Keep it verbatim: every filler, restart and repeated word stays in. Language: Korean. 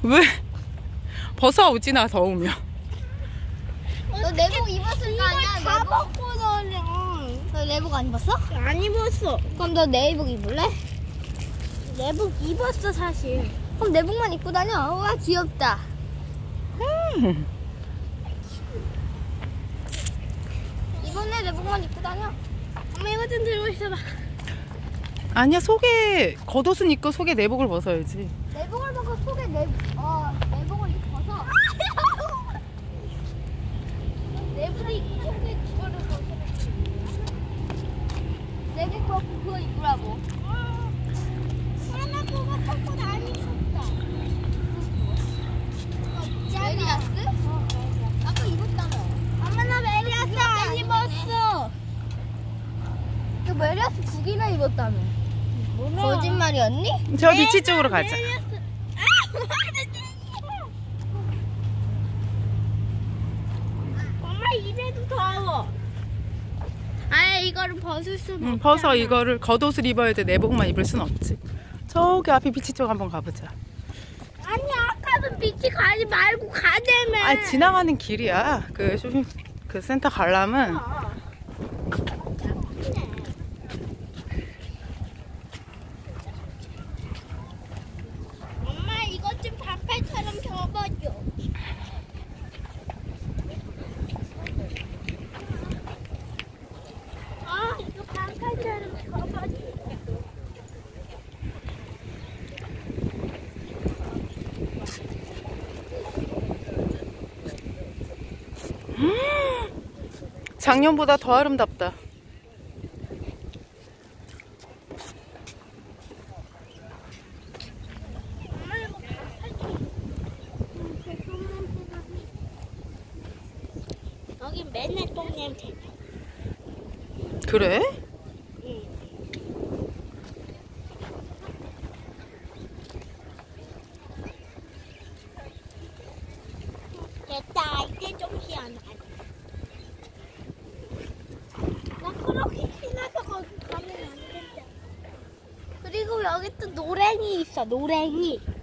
왜? 벗어 우진아 더우면. 너 내복 입었을 거 아니야? 다 내복? 벗고 너는. 너 내복 안 입었어? 안 입었어. 그럼 너 내복 입을래? 내복 입었어 사실. 그럼 내복만 입고 다녀. 와 귀엽다. 음. 이번에 내복만 입고 다녀. 엄마 이거 좀 들고 있어봐. 아니야, 속에 겉옷은 입고 속에 내복을 벗어야지. 내복을 벗고 속에 내, 어, 내복을 입어서 내복을 입고 속에 그거를 벗으면 내복 벗고 그거 입으라고. 하나 그거 벗고 안 입었다. 메리아스? 어, 아까 입었다며. 엄마 나 메리아스 안 입었어. 너 메리아스 두 개나 입었다며. 몰라. 거짓말이었니? 저 비치 쪽으로 가자. 메리아스. 아! 엄마 이래도 더워. 아 이거를 벗을 수는 응, 없잖아. 벗어. 이거를 겉옷을 입어야 돼. 내복만 입을 순 없지. 저기 앞에 비치 쪽 한번 가보자. 아니 아까는 비치 가지 말고 가자며. 아, 지나가는 길이야. 그 쇼핑 그 센터 가려면. 엄마 이것 좀 반팔처럼 접어줘. 아 이거 반팔처럼 접어줘. 작년보다 더 아름답다. 엄마 이거 반팔처럼. 여기 맨날 똥 냄새. 그래? 됐다 이제 좀 희한하다. 나 그렇게 신나서 거기 가면 안 된다. 그리고 여기 또 노랭이 있어 노랭이.